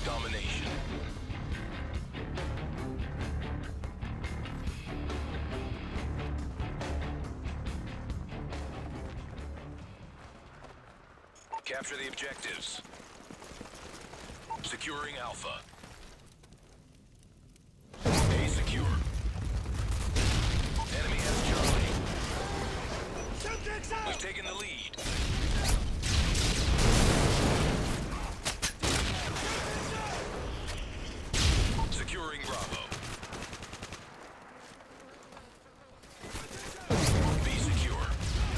domination. Capture the objectives. Securing Alpha. A secure. Enemy has Charlie. We've taken the lead. Securing Bravo. B secure.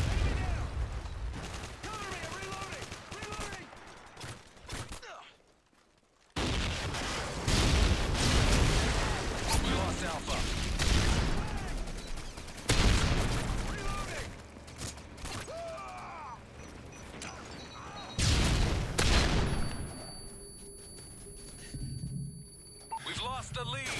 We lost Alpha. We've lost the lead.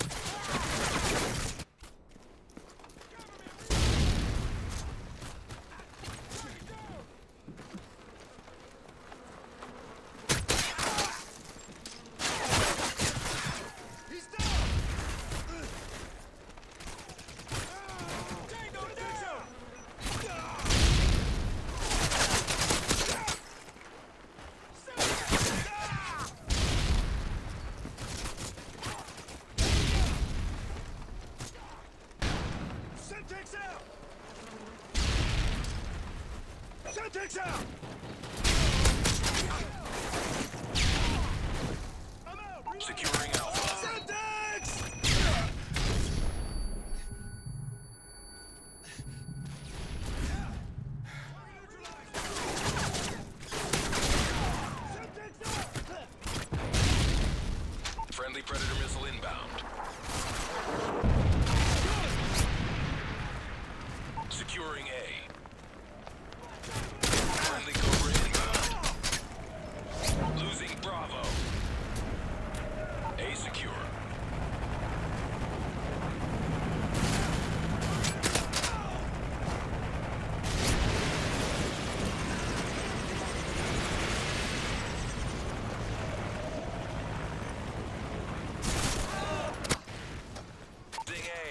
Syntax out! I'm out! Securing Alpha. Syntax! Friendly Predator missile inbound. Securing A. Friendly Cobra inbound. Losing Bravo. A secure. Losing A.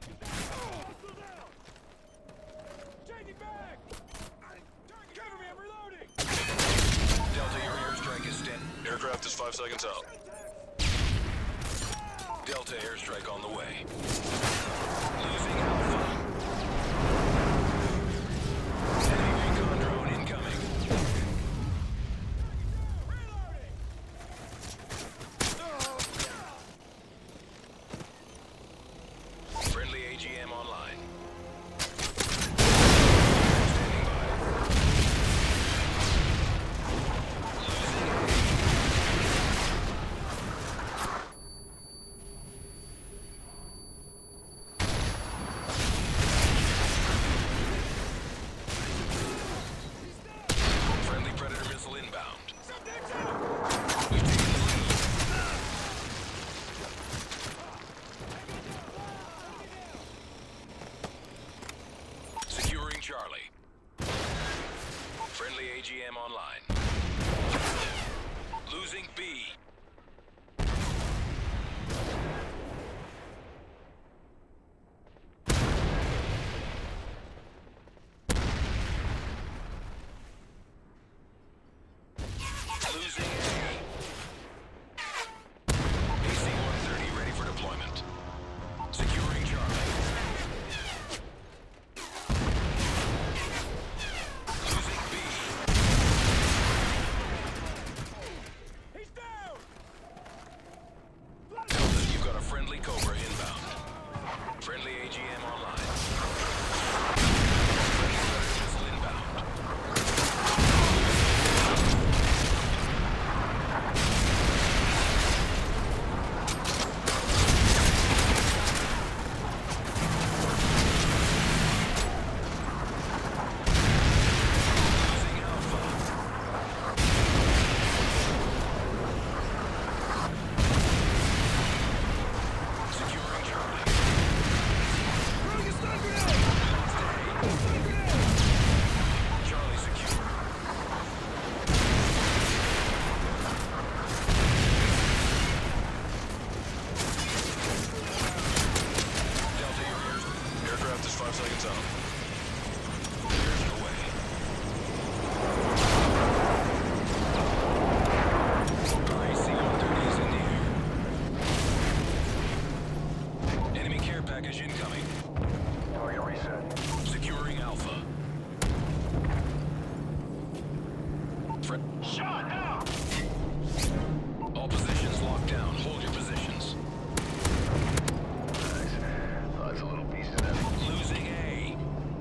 Changing back! Cover me, I'm reloading! Delta, your airstrike is stand. Aircraft is 5 seconds out. Delta airstrike on the way. Losing Alpha. Enemy recon drone incoming. Friendly AGM online. Standing by. Losing Shot! Shot! Out! All positions locked down. Hold your positions. Nice. Lots of little pieces of that. Losing A.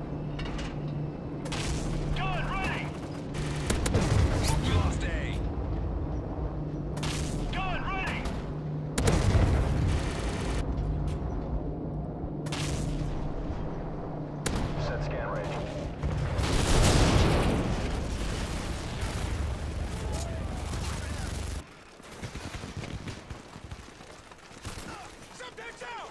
Gun ready! We lost A. Gun ready! Set scan range. Subjects out!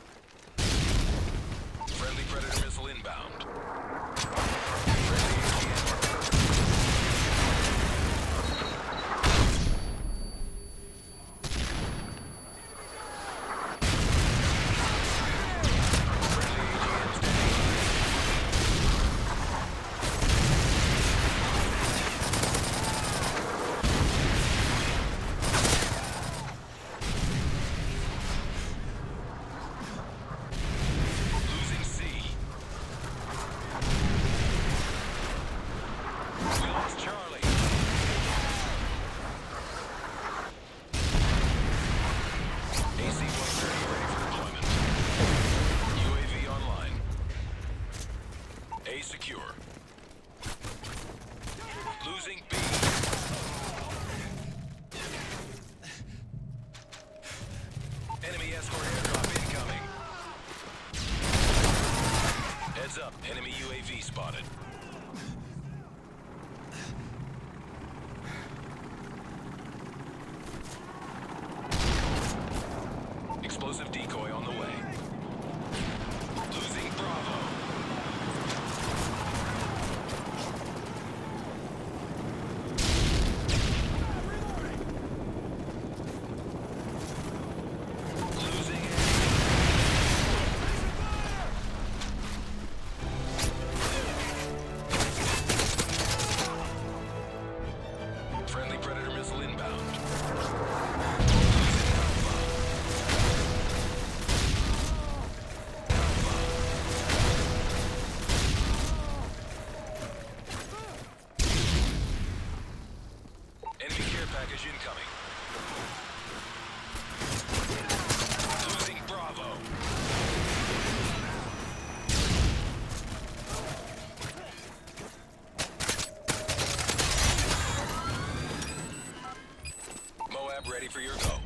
Friendly Predator missile inbound. Friendly AGM. Losing C. We lost Charlie. AC-130 ready for deployment. UAV online. A secure. Losing B. Enemy escort airdrop incoming. Heads up, enemy UAV spotted. Explosive decoy on the way. Losing Bravo. Losing A. Friendly Predator missile inbound. Losing Alpha. Enemy care package incoming. Losing Bravo. Moab ready for your go.